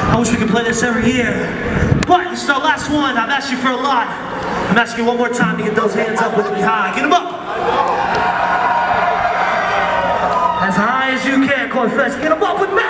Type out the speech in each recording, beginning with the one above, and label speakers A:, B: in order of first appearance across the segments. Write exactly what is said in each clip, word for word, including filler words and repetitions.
A: I wish we could play this every year. But this is our last one. I've asked you for a lot. I'm asking you one more time to get those hands up with me high. Get them up. As high as you can, Cornfest. Get them up with me.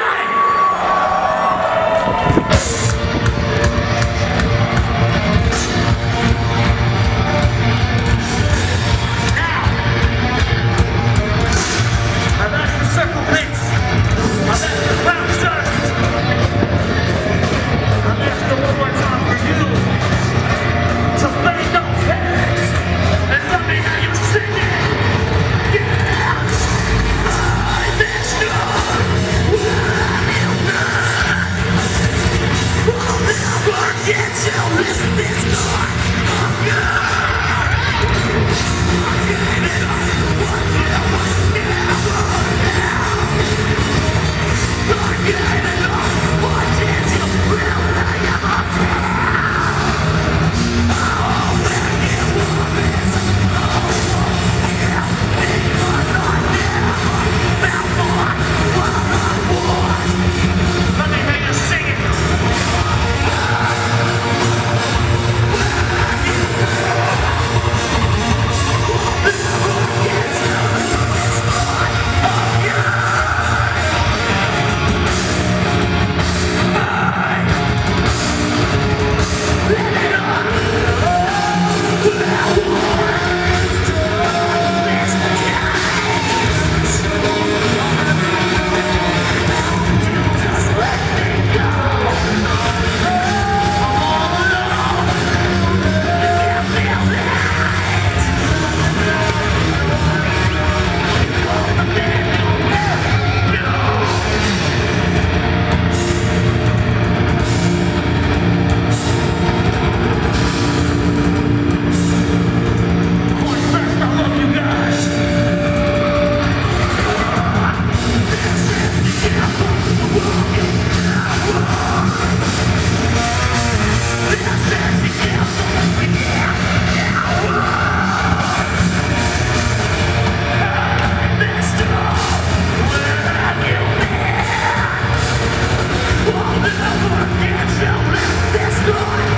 B: This